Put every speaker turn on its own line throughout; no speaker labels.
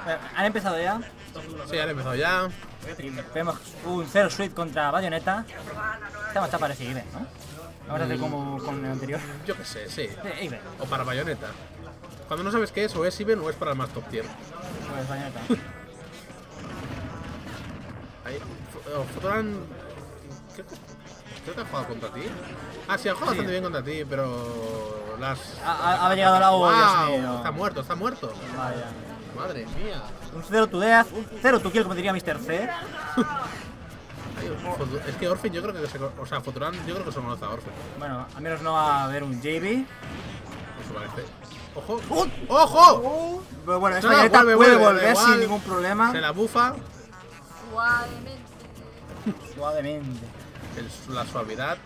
Han empezado ya.
Sí, han empezado ya.
Y vemos un Zero Suite contra Bayonetta. Esta está parecida, Iber, ¿no? Vamos a hacer como con el anterior.
Yo qué sé, sí.
Iber.
O para Bayonetta. Cuando no sabes qué es, o es Iben o es para el más top tier.
Pues Bayonetta.
Ahí. Fotoran. Creo que ha jugado contra ti. Ah, sí, ha jugado bastante bien contra ti, pero.
Ha llegado la
¡Wow!
Dios mío.
Está muerto, está muerto.
Vaya.
Madre mía.
Un 0 to death, un 0 to kill, como diría Mr. C.
Es que Orphan yo creo que se. O sea, Fotoran yo creo que se conoce a Orphan.
Bueno, al menos no va a haber un JB.
Eso parece. ¡Ojo! ¡Ojo!
Pero bueno, esta
No,
Bayonetta
vuelve,
puede
vuelve,
volver
igual.
sin ningún problema.
Se la bufa.
Suavemente.
Suavemente.
La suavidad.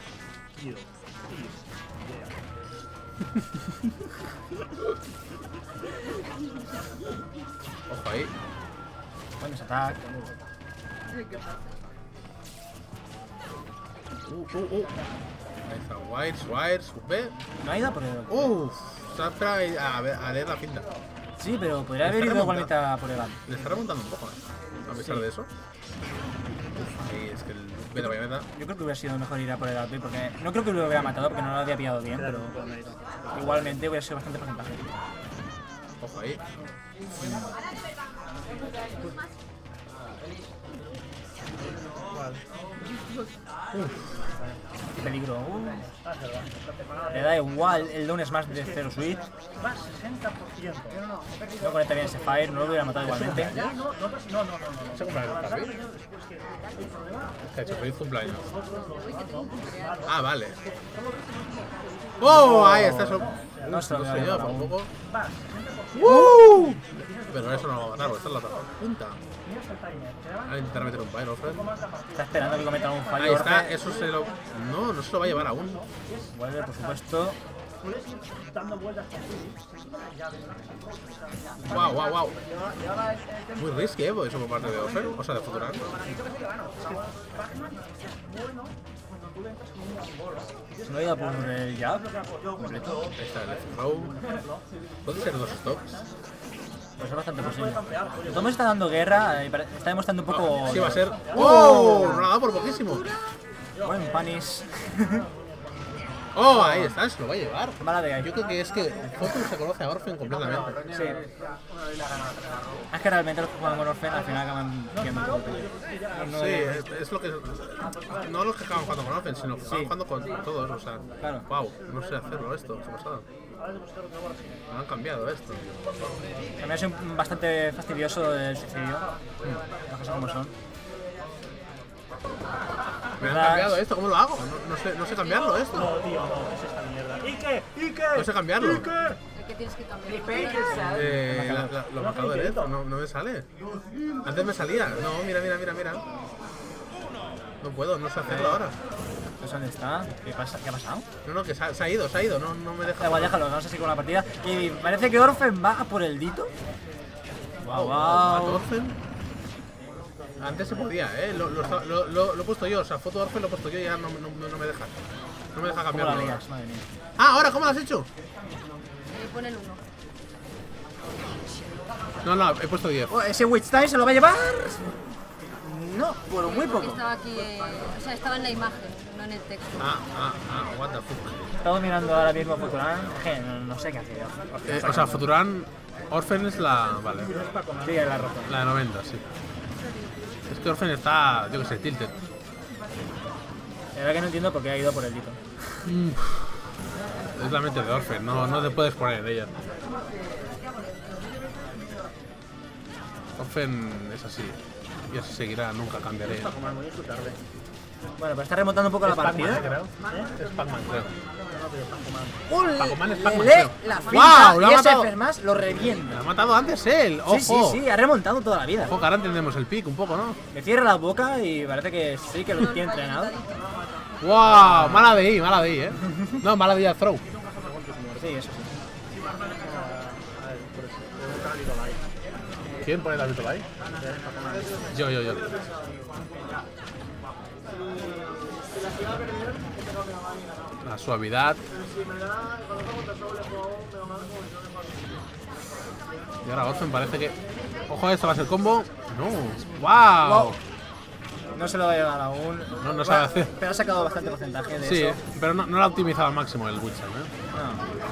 Ojo ahí.
Bueno, se ataca.
Ahí está, Wires, ve.
No ha ido por el.
Uff, se ha esperado a leer la pinta.
Sí, pero podría haber ido igualmente a por el ban.
Le está remontando un poco, a pesar de eso. Uf, ahí es que el ve la Bayonetta.
Yo creo que hubiera sido mejor ir a por el AP porque no creo que lo hubiera matado porque no lo había pillado bien, pero igualmente hubiera sido bastante porcentaje.
Ojo ahí.
Qué peligro. Le da igual el down smash de Zero Suite. No conecta bien ese fire, no lo hubiera matado igualmente.
¿Se compra el carril? ¿Qué ha hecho? Feliz cumpleaños. Ah, vale. ¡Oh! Ahí está eso.
No se lo
sé
voy a
yo,
dar aún.
tampoco. Pero eso no lo va a matar, porque esta es la otra punta. A intentar meter un Pyro, Fred.
Está esperando que cometan un fallo.
Ahí está,
Orfe.
eso se lo. No se lo va a llevar aún.
Vuelve, por supuesto.
Wow. Muy risky, eso por parte de Orfe, o sea, de Futuran.
No ha ido por el jab. Completo.
Ahí está el throw. Puede ser 2 stops.
Pues es bastante posible. Tomo está dando guerra, está demostrando un poco.
Sí, va a ser. ¡Oh! No lo ha dado por poquísimo.
Buen panis.
¡Oh! Ahí está, se lo va a llevar.
Mala de ahí.
Yo creo que es que Fotu se conoce a Orphan completamente.
Sí. Es que realmente los que juegan con Orphan al final acaban viendo un poco.
Sí, es lo que. No los que acaban jugando con Orphan, sino que acaban jugando con todos. O sea,
Claro.
wow, no sé hacerlo esto, qué pasada. Me han cambiado esto.
También es bastante fastidioso el suicidio. Las cosas como son.
Me han cambiado esto, ¿cómo lo hago? No sé cambiarlo esto.
No, tío, no, es esta mierda. ¿Y qué?
No sé cambiarlo.
¿El que tienes que cambiar?
Los marcadores, no me sale. Antes me salía. No, mira. No puedo, no sé hacerlo ahora.
Pues ¿dónde está? ¿Qué ha pasado?
No, que se ha ido, no me deja.
Da igual, déjalo, vamos a seguir con la partida. Y parece que Orphan va a por el Dito.
Wow.
Wow.
Antes se podía, lo he puesto yo, o sea, foto Orphan lo he puesto yo y ya no me deja. No me deja
¿Cómo
cambiarlo.
la lías? Madre mía.
Ah, ahora, ¿cómo lo has hecho?
Pon el 1.
No, he puesto 10.
Oh, ese Witch Time se lo va a llevar. No, por muy poco.
Estaba aquí, o sea, estaba en la imagen, no en el texto.
What the fuck.
Estamos mirando ahora mismo a Futuran. No sé qué hacer.
O sea, Futuran Orphan es la. Vale.
Sí, es la roja.
La de 90, sí. Es que Orphan está, yo que sé, tilted.
La verdad que no entiendo por qué ha ido por el Dito.
Es la mente de Orphan, no te puedes poner en ella. Orphan es así. Y así seguirá, nunca cambiaré.
Bueno, pues está remontando un poco la partida.
Es Pac-Man, creo.
¡Pac-Man
es Pac-Man,
le
creo.
la
¡Guau!
finta
Lo ha
y ese
matado.
Fermas lo revienta.
Lo ha matado antes él, ojo.
Sí, ha remontado toda la vida.
Ojo, que ahora entendemos el pick un poco, ¿no?
Le cierra la boca y parece que sí que lo tiene entrenado.
¡Wow! Mala de ahí, No, mala de ahí al throw.
Sí, eso sí.
¿Quién pone la virtual ahí? Yo. La suavidad. Y ahora Orphan parece que Ojo, esto va a ser combo. No. ¡Wow!
Wow. No se lo va a llevar aún.
No sabe hacer.
Pero ha sacado bastante porcentaje de
Sí,
eso.
pero no lo ha optimizado al máximo el Witcher, ¿eh?
No.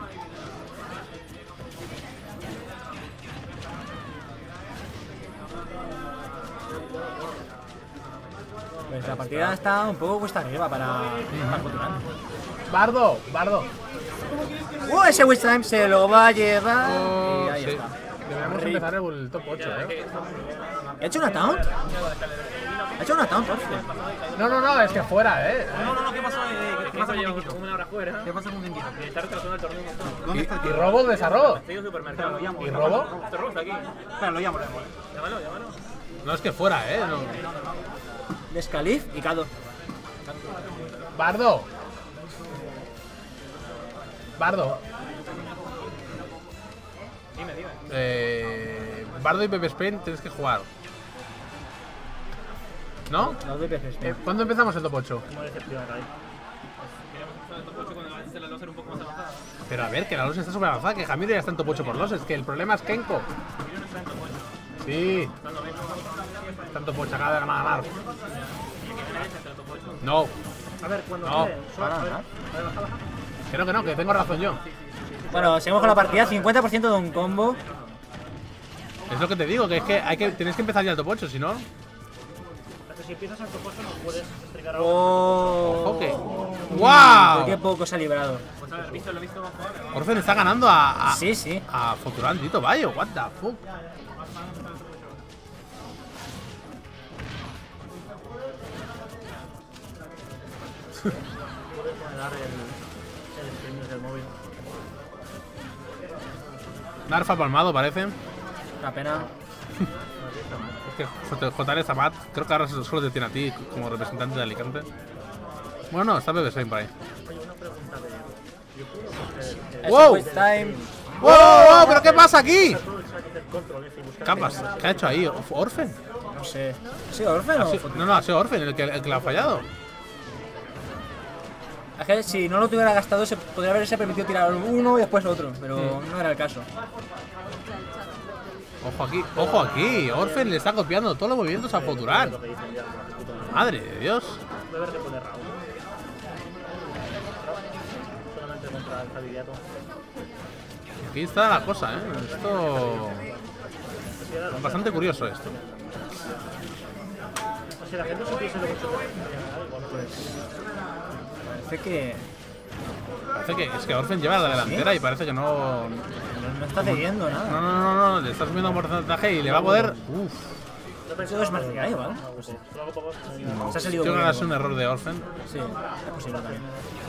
Pues la partida está un poco cuesta arriba para Fortunan.
¡Bardo! ¡Bardo!
Ese Witch Time se lo va a llevar.
Oh,
Y ahí
sí.
está.
Deberíamos empezar el top 8, ¿eh?
¿Ha hecho una taunt? ¿Ha hecho una taunt, Orfe?
No, es que fuera, ¿eh?
No, ¿qué pasó? ¿Qué pasó? Llevamos como una hora fuera. ¿Qué pasa con Genki? Que está retrasando el torneo. ¿Dónde está?
¿Y robo de desarrollo?
Estoy en el supermercado.
¿Y robo?
Robo está aquí. Espera, lo llamo. Llámalo.
No, es que fuera, ¿eh? No.
Descalif y Kado.
¡Bardo! ¡Bardo!
Dime.
Bardo y Pepe Spain tienes que jugar. ¿No?
No doy veces.
¿Cuándo empezamos el top 8?
¿Cómo decepciona, Kai? Queremos el top 8 cuando avance la loser un poco más avanzada.
Pero a ver, que la LOS está súper avanzada, que Jamiro ya está en top 8 por LOS. Es que el problema es Kenko. Sí. Está en top 8, acaba de ganar. No.
A ver, cuando
No. Que no, que tengo razón yo.
Bueno, seguimos con la partida. 50% de un combo.
Es lo que te digo, que es que tenéis que empezar ya el top 8, si no.
Si empiezas el top 8 no puedes estricar
Oh.
Ojo que.
De
¡Wow!
qué poco se ha librado.
Pues a ver, lo he visto más jugar.
Orfen está ganando a
Sí.
a Fortunan Tito Bayo. What the fuck.
Puedes dar el stream desde el móvil.
Narfa palmado, parece.
Una pena.
Es que JL Zamat, creo que ahora solo te tiene a ti como representante de Alicante. Bueno, no, está Pepe Spain por ahí. ¡Wow!
Ese Witch Time.
¡Wow! ¿Pero qué pasa aquí?
Control,
¿Qué ha hecho ahí? ¿Orfen?
No sé. ¿Ha sido Orfen o Fortunan?
No, ha sido Orfen el que lo ha fallado.
Es que si no lo tuviera gastado, se podría haberse permitido tirar uno y después otro, pero no era el caso.
Ojo aquí. Orfen le está copiando todos los movimientos a Fortunan. Madre de Dios.
Voy a ver qué pone Raúl. Solamente contra el candidato.
Aquí está la cosa, Esto. Es bastante curioso esto.
O sea, la gente se piensa lo mucho que
Parece que
Parece que es que Orfen lleva la delantera y parece que no.
no está cediendo nada.
No, le está subiendo un porcentaje y le va a poder. Uf.
Eso es marcial igual. Se ha salido
Creo
muy
que
bien.
es un error de Orfen.
Sí, es posible también.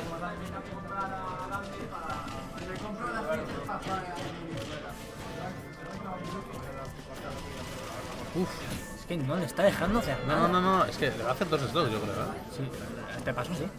Uf.
Es que no le está dejando hacer nada.
No, es que le va a hacer dos slows, yo creo,
Sí, este paso sí.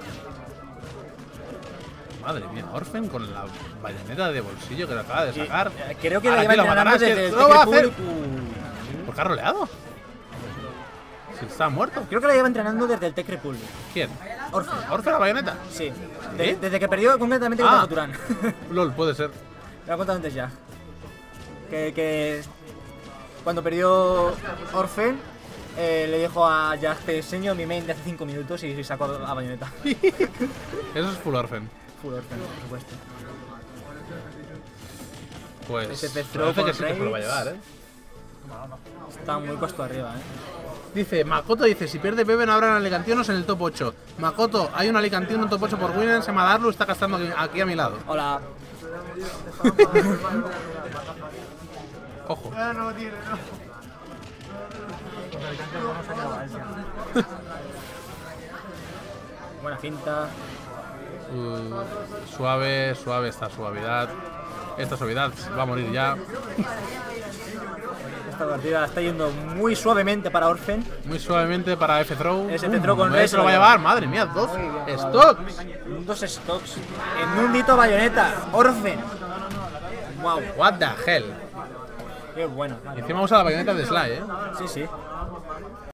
Madre mía, Orfen con la bayoneta de bolsillo que lo acaba de sacar.
Creo que
Ahora
la lleva
aquí lo
entrenando
matarás, que
desde el
lo va a
Tecre
hacer.
Public.
¿Por qué ha roleado? Si está muerto.
Creo que la lleva entrenando desde el Tech Republic.
¿Quién?
Orfen.
¿Orfen la bayoneta?
Sí.
¿Eh?
Desde que perdió concretamente contra
Ah.
Fortunan.
LOL, puede ser.
Lo he contado antes ya. Que cuando perdió Orfen, le dijo a Jack, te enseño mi main de hace 5 minutos y sacó a Bayonetta.
Eso es full Orfen.
Full Orfen, por supuesto.
Pues
Ese pez throw
parece que
con
sí que se lo va a
Raids.
llevar,
Está muy costo arriba,
Dice, Makoto dice, si pierde Pepe no habrá alicantinos en el top 8. Makoto, hay un alicantino en top 8 por winner, se llama Darlu, está gastando aquí a mi lado.
Hola.
Ojo.
Buena finta.
Suave esta suavidad. Esta suavidad va a morir ya.
Esta partida está yendo muy suavemente para Orfen.
Muy suavemente para F-Throw.
Ese F-throw con
Rey
Rey
se lo va a llevar, madre mía, dos stocks.
2 stocks. En un dito Bayonetta. Orfen. Wow.
What the hell.
Qué bueno.
Y encima usa la bayoneta de Sly,
Sí, sí.